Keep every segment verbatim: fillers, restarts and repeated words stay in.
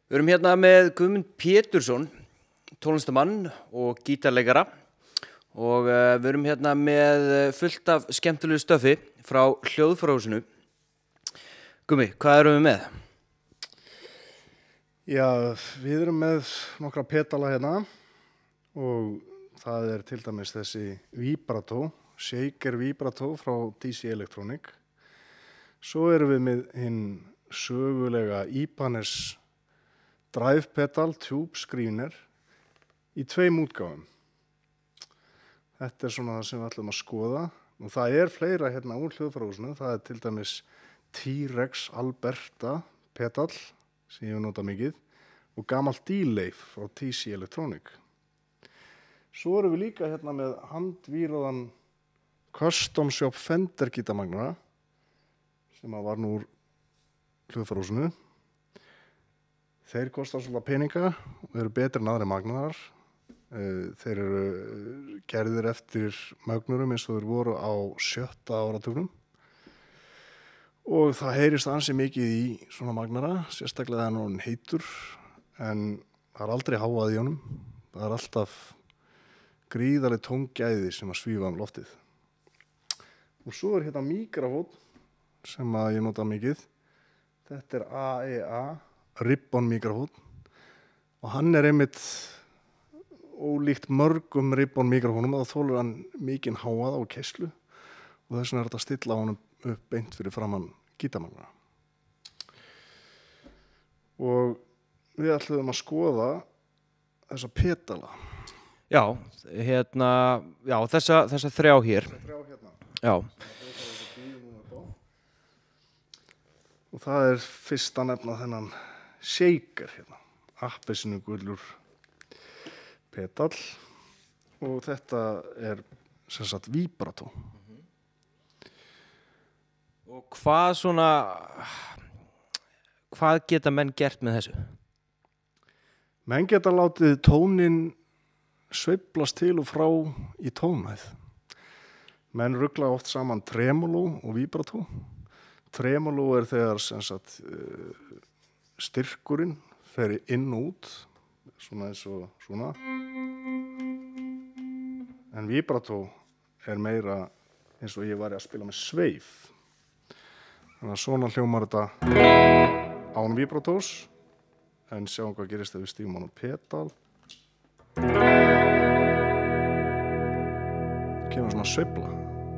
Við erum hérna með Guðmund Pétursson, tónlistamann og gítarleikara og uh, við erum hérna með fullt af skemmtilegu stöfi frá hljóðfærahúsinu. Gummi, hvað erum við með? Já, við erum með nokkra pedala hérna og það er til dæmis þessi Vibrato, Shaker Vibrato frá D C Electronic. Svo erum við með hinn sögulega Ibanez Drive Pedal Tube Screener í tveim útgáfum. Þetta er svona það sem við ætlum að skoða. Og það er fleira hérna úr hljóðfærahúsinu. Það er til dæmis T-Rex Alberta pedal sem ég hef notað mikið og gamalt delay frá D C Electronic. Svo erum við líka hérna með handvíraðan Custom Shop Fender gítarmagnara sem var nú úr hljóðfærahúsinu. Þeir kostar svolítið peninga og eru betri en aðri magnarar. Þeir eru gerðir eftir magnurum eins og þeir voru á sjötta áratugnum. Og það heyrist ansi mikið í svona magnara, sérstaklega þegar hann er heitur, en það er aldrei háað í honum. Það er alltaf gríðarleg tóngæði sem að svífa um loftið. Og svo er hérna míkrafón sem að ég nota mikið. Þetta er A E A Ribbon mikrafón og hann er einmitt ólíkt mörgum Ribbon mikrafónum og þá þolir hann mikinn háað á keislu og þess vegna er þetta að stilla honum upp beint fyrir framan gítarmagnara. Og við ætlum að skoða þessa pedala. Já, hérna, já, þessa, þessa þrjá hér. Þessa þrjá hérna. Já. Og það er fyrst að nefna þennan Shaker hérna, appelsínugulur pedal og þetta er sem sagt Vibrato. Mm-hmm. Og hvað svona, hvað geta menn gert með þessu? Menn geta látið tónin sveiflast til og frá í tónhæð. Menn rugla oft saman tremolo og Vibrato. Tremolo er þegar sem sagt styrkurinn fer inn og út, svona eins og svona. En Vibrato er meira eins og ég var að spila með sveif. Þannig að svona hljómar þetta án Vibratos, en sjáum hvað gerist þegar við stígum hann á pedal. Það kemur svona sveifla.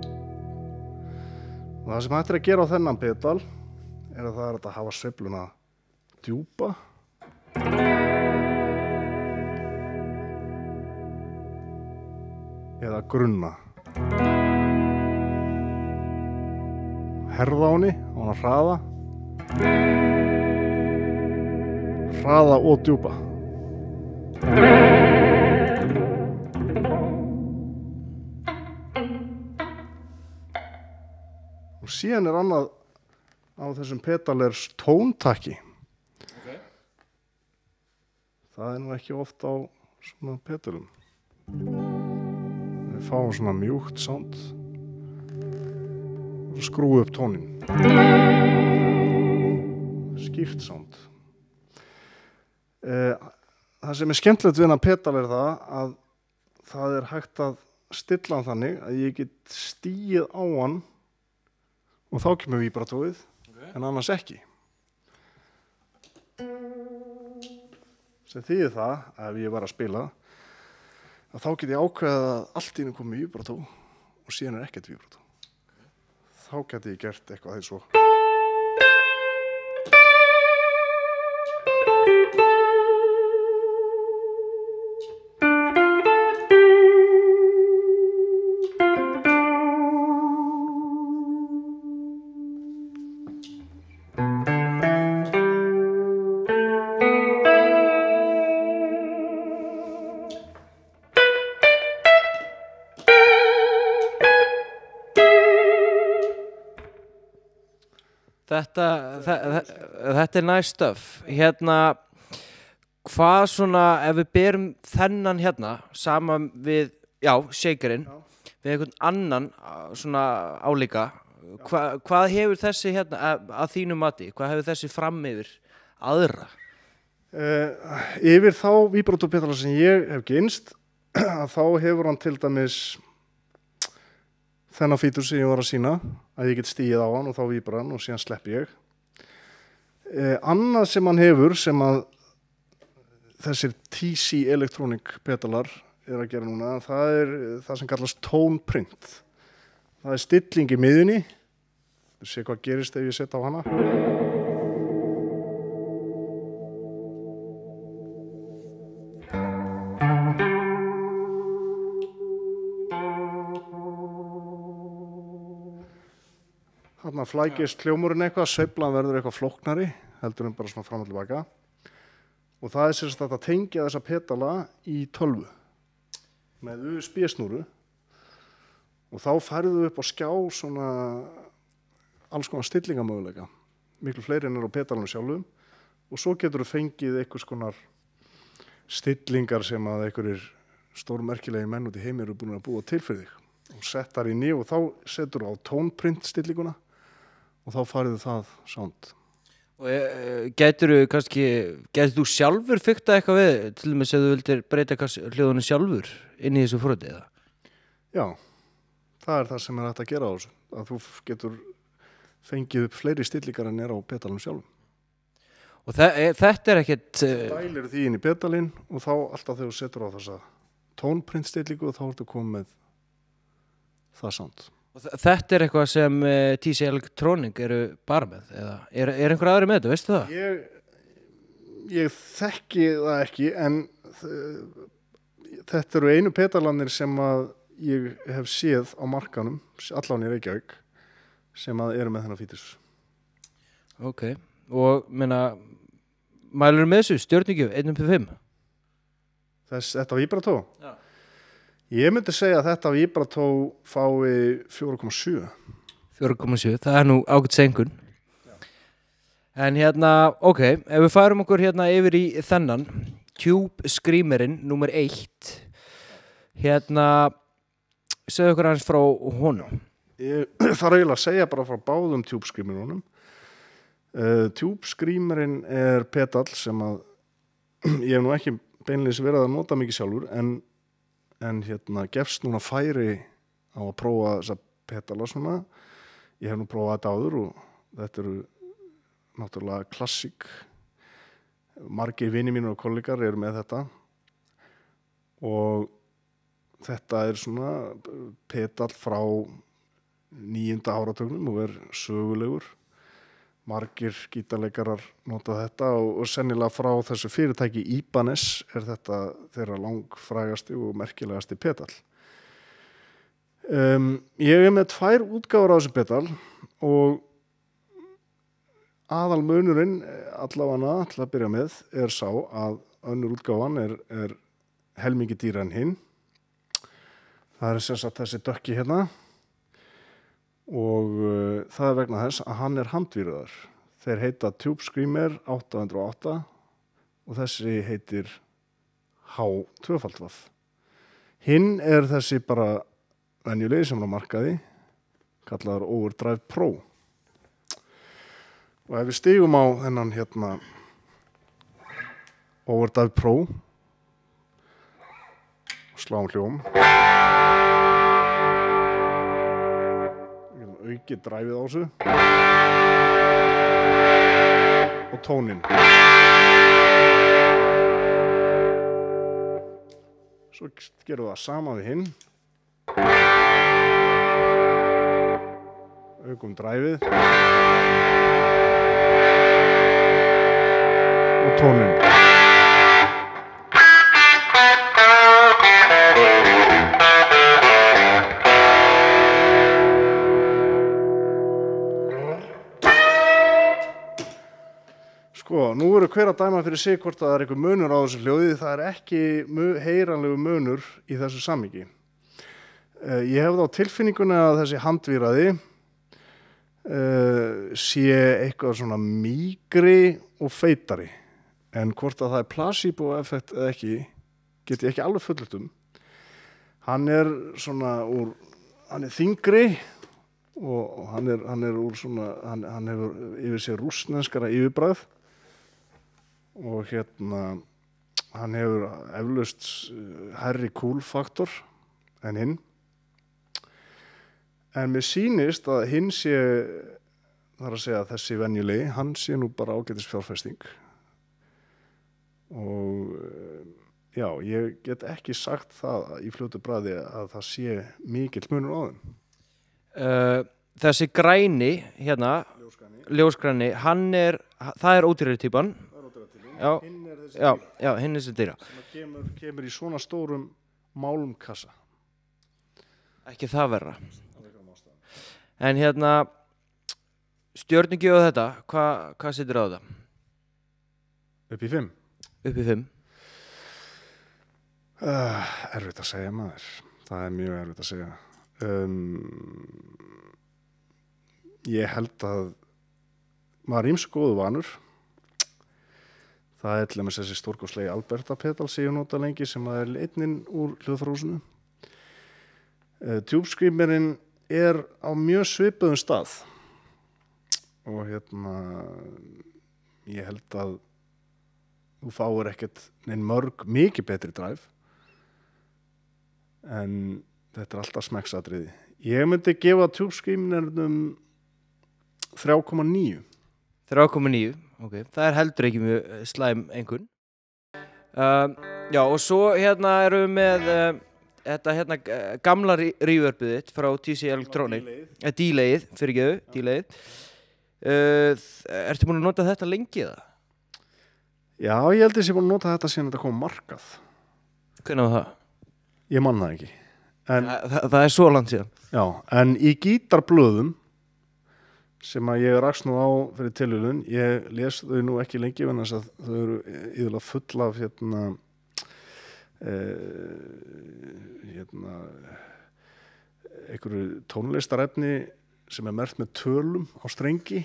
Og það sem hægt er að gera á þennan pedal er að það er að hafa sveifluna djúpa. Eða grunna. Herða á henni, á hann að hraða. Hraða og djúpa. Og síðan er annað á þessum pedal er tóntakki. Okay. Það er nú ekki oft á svona pedalum. Við fáum svona mjúkt sound og skrúum upp tónin. Skýrt sound. Eh, það sem er skemmtilegt við þennan pedal er það að það er hægt að stilla hann þannig að ég get stíið á hann og þá kemur Vibratóið, okay. En annars ekki. Sem þýðir það, ef ég var að spila, að þá get ég ákveðið að allt í einu komið Vibrato og síðan er ekkert Vibrato. Okay. Þá get ég gert eitthvað eins og Þetta, þe- þetta er nice stuff. Hérna, hvað svona, ef við berum þennan hérna saman við, já, shakerinn, við einhvern annan svona álíka, hva, hvað hefur þessi hérna, að, að þínu mati, hvað hefur þessi fram yfir aðra? Uh, yfir þá víbrató-petala sem ég hef gynst að þá hefur hann til dæmis þennan fítur sem ég var að sína að ég get stíið á hann og þá víbrar hann og síðan sleppi ég. Uh, annað sem hann hefur sem að þessir T C Electronic petalar er að gera núna, það er það sem kallast tone print. Það er stilling í miðjunni. Þú sé hvað gerist ef ég set á hana. Þarna flækist hljómurinn eitthvað, sveiflan verður eitthvað flóknari, heldur en bara svona fram og tilbaka. Og það er sem sagt að tengja þessa petala í tölvu með U S B-snúru og þá færðu upp á skjá svona alls konar stillingamöguleika, miklu fleiri en er á petalanum sjálfum og svo getur þú fengið einhvers konar stillingar sem að einhverjir stórmerkilegi menn út í heimi eru búin að búa til fyrir þig og settar inn í og þá setur þú á tone print stillinguna og þá færðu það sound. Og gætur þú kannski, gætur þú sjálfur fikta eitthvað við, til dæmis ef þú vildir breyta hljóðunum sjálfur inn í þessu forriti eða? Já, það er það sem er hægt að gera á þessu, að þú getur fengið upp fleiri stillingar en er á petalum sjálfum. Og þe þetta er ekkert... Dælir því inn í petalinn og þá alltaf þegar þú setur á þessa tónprint stillingu og þá ertu komið með það sound. Og þetta er eitthvað sem uh, T C Electronic eru bara með, eða er, er einhver aðri með þetta, veistu það? Ég, ég þekki það ekki, en þetta eru einu petalanir sem að ég hef séð á markanum, allan í Reykjavík, sem að eru með þennan fítus. Ok, og meina, mælur með þessu, stjörningju, einn upp til fimm? Þess, þetta víbrató? Já. Ég myndi segja að þetta víbrató fái fjögur komma sjö. fjögur komma sjö, það er nú ágætt senkun. En hérna, ok, ef við færum okkur hérna yfir í þennan, Tube Screamerinn, númer eitt, hérna, segðu okkur aðeins frá honum. Ég þarf eiginlega að segja bara frá báðum Tube Screamerunum. Uh, Tube Screamerinn er pedal sem að ég hef nú ekki beinleins verið að nota mikið sjálfur, en en hérna gefst núna færi á að prófa þessa pedala svona. Ég hef nú prófað þetta áður og þetta eru náttúrulega klassík. Margir vinir mínir og kollegar eru með þetta og þetta er svona pedal frá níunda áratugnum og er sögulegur. Margir gítarleikarar nota þetta og, og sennilega frá þessu fyrirtæki Ibanez er þetta þeirra langfrægasti og merkilegasti pedal. Um, ég er með tvær útgáfur á þessu pedal og aðal munurinn allavega til að byrja með er sá að önnur útgáfan er, er helmingi dýra en hinn. Það er sem sagt þessi dökki hérna. Og uh, það er vegna þess að hann er handvíraður. Þeir heita Tube Screamer átta hundruð og átta og þessi heitir H tvö. Hinn er þessi bara venjulegi sem er á markaði, kallaður Overdrive Pro. Og ef við stígum á þennan hérna Overdrive Pro og sláum hljóm, aukið dræfið á þessu og tóninn. Svo gerum við það sama við hinn. Aukum dræfið og tóninn. Sko, nú eru hver að dæma fyrir sig hvort það er einhver munur á þessu hljóði, það er ekki heyranlegu munur í þessu samhengi. Uh, ég hef þá tilfinninguna að þessi handvíraði uh, sé eitthvað svona mýgri og feitari, en hvort að það er placebo-effekt eða ekki, get ég ekki alveg fullyrt um. Hann er svona úr, hann er þyngri og hann er, hann er úr svona, hann, hann hefur yfir sér rússneskara yfirbragð. og hérna hann hefur eflaust hærri cool-faktor en hinn. En mér sýnist að hinn sé, þar að segja þessi venjulegi, hann sé nú bara ágætis fjárfesting. Og já, ég get ekki sagt það í fljótu bragði að það sé mikill munur á þeim. Uh, þessi græni, hérna, Ljósgræni. ljósgræni, hann er, það er ódýrari týpan. Það er ótrúlega til. Já, Hinn er þessi já, dýra já, hinn er þessi dýra. sem að kemur, kemur í svona stórum málmkassa. Ekki það verra. En hérna, stjörnugjöf þetta, hvað hva setur á þetta? Upp í fimm. Upp í fimm. Uh, erfitt að segja maður. Það er mjög erfitt að segja. Um, ég held að maður er ýmsu góðu vanur. Það er til dæmis þessi stórkostlegi Alberta pedal sem ég nota lengi sem er einninn úr hljóðfærahúsinu. Uh, Tube Screamerinn er á mjög svipuðum stað og hérna ég held að þú fáir ekkert neinn mörg mikið betri drive en þetta er alltaf smekksatriði. Ég myndi gefa Tube Screamernum þrjá komma níu. þrjá komma níu, ok. Það er heldur ekki mjög slæm einhvern. Uh, já, og svo hérna erum við með uh, þetta hérna gamla reverbið þitt frá T C Electronic. Eh, D-leið, fyrirgeðu, D-leið. Uh, ertu búin að nota þetta lengi eða? Já, ég held að ég sé búin að nota þetta síðan þetta kom markað. Hvernig var það? Ég man það ekki. En, Þa, það, það er svo langt síðan. já, en í gítarblöðum sem að ég rakst nú á fyrir tilhjulun, ég les þau nú ekki lengi en þess að þau eru yfirlega full af hérna eh, hérna einhverju tónlistarefni sem er merkt með tölum á strengi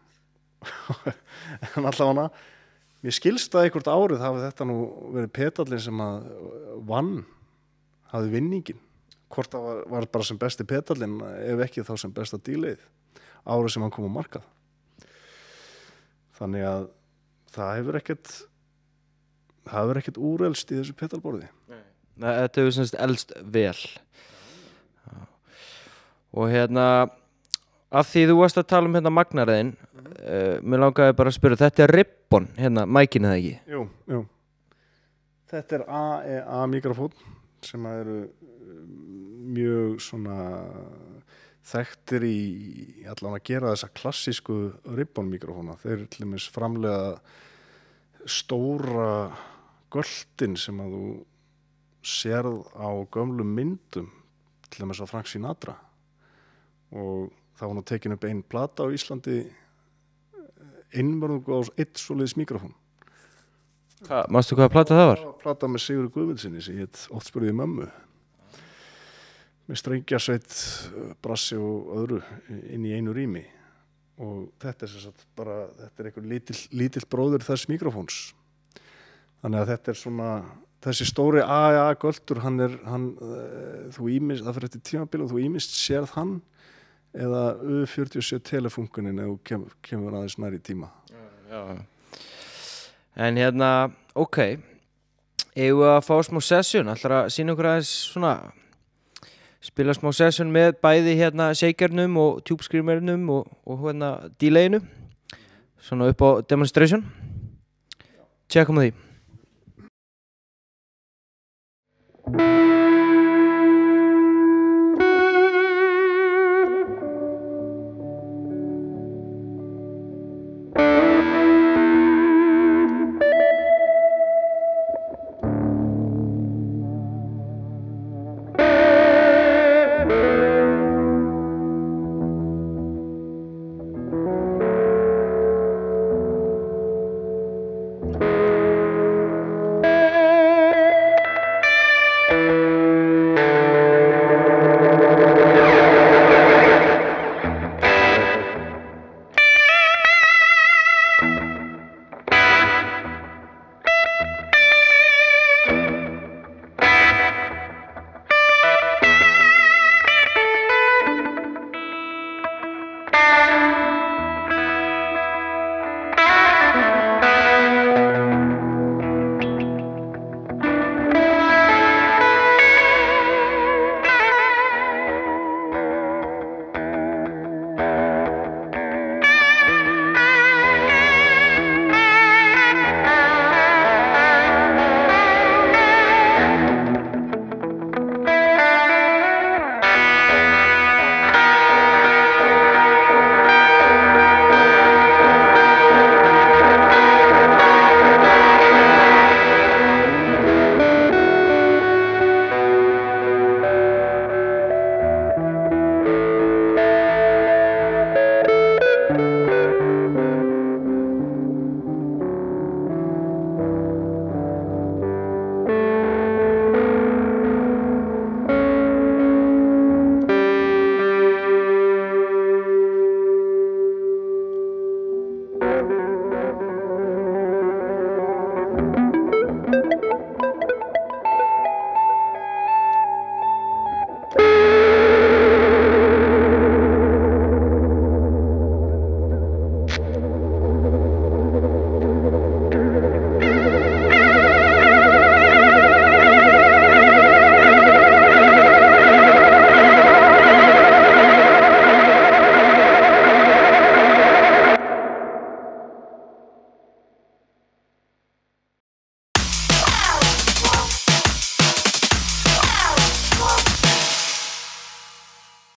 en allavega mér skilst að einhvert árið hafi þetta nú verið pedallinn sem að vann hafði vinningin hvort það var, var bara sem besti pedallinn ef ekki þá sem besta díleið árið sem hann kom á markað þannig að það hefur ekkert það hefur ekkert úrelst í þessu pedalborði. Nei, þetta hefur semst elst vel. Já. Og hérna af því þú varst að tala um hérna magnarðin mm. uh, mér langaði bara að spyrja, þetta er ribbon hérna, mækin eða ekki? Jú, jú. Þetta er A E A mikrofón sem eru mjög svona þekktir í allan að gera þessa klassísku ribbon mikrofóna. Þeir til dæmis framleiða stóra göldin sem að þú sérð á gömlum myndum til dæmis á Frank Sinatra og það var nú tekin upp ein plata á Íslandi einvörðungu á eitt svoleiðis mikrofón. Hvað, manstu hvaða plata það var? Það var plata með Sigurði Guðmundsssyni sem ég oft spurði mömmu með strengjarsveit, brassi og öðru inn í einu rými og þetta er sem sagt bara þetta er einhver lítill, lítill bróðir þess mikrofóns þannig að þetta er svona þessi stóri A E A göldur hann er, hann, þú ímist það fyrir eftir tímabilum, þú ímist sérð hann eða U fjörutíu og sjö telefunkunin ef þú kemur, kemur aðeins nær í tíma. Já, já. En hérna, ok eigum við að fá smá session, ætlar að sýna okkur aðeins svona spila smá session með bæði hérna shakernum og tube screamernum og, og hérna delayinu svona upp á demonstration tjekkum á því